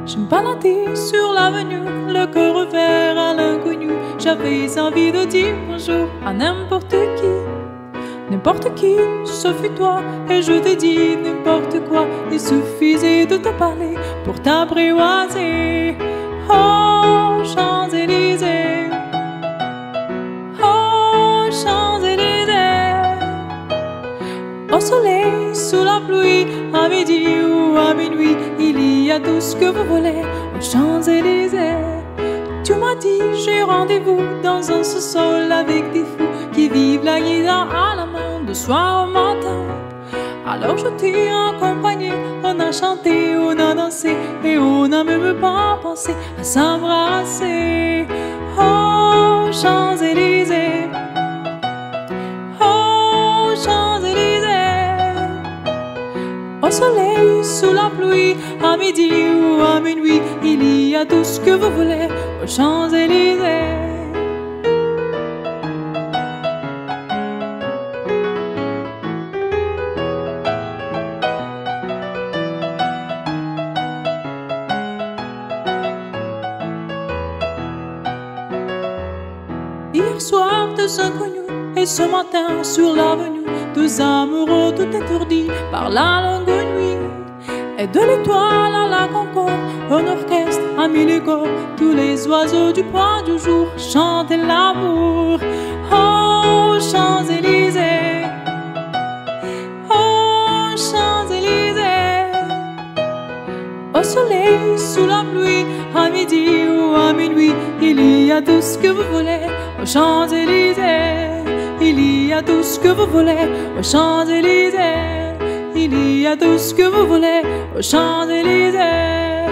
Je me baladais sur l'avenue, le cœur ouvert à l'inconnu. J'avais envie de dire bonjour à n'importe qui, ce fut toi. Et je t'ai dit n'importe quoi, il suffisait de te parler pour t'apprivoiser. Oh, Champs-Élysées, oh, Champs-Élysées. Au soleil, sous la pluie, à midi ou à minuit, il y a tout ce que vous voulez aux Champs-Élysées. Tu m'as dit j'ai rendez-vous dans un sous-sol avec des fous qui vivent la guitare à la main de soir au matin. Alors je t'ai accompagné, on a chanté, on a dansé et on n'a même pas pensé à s'embrasser. Oh, Champs-Élysées, oh, Champs-Élysées. Au soleil, sous la pluie, à midi ou à minuit, il y a tout ce que vous voulez aux Champs-Élysées. Hier soir, deux inconnus, et ce matin sur l'avenue, deux amoureux tout étourdis par la longue nuit. Et de l'étoile à la concorde, un orchestre à mille échos, tous les oiseaux du point du jour chantaient l'amour. Oh, Champs-Élysées, oh, Champs-Élysées. Au soleil, sous la pluie, à midi ou à minuit, il y a tout ce que vous voulez aux Champs-Élysées. Il y a tout ce que vous voulez aux Champs-Élysées. Il y a tout ce que vous voulez aux Champs-Élysées.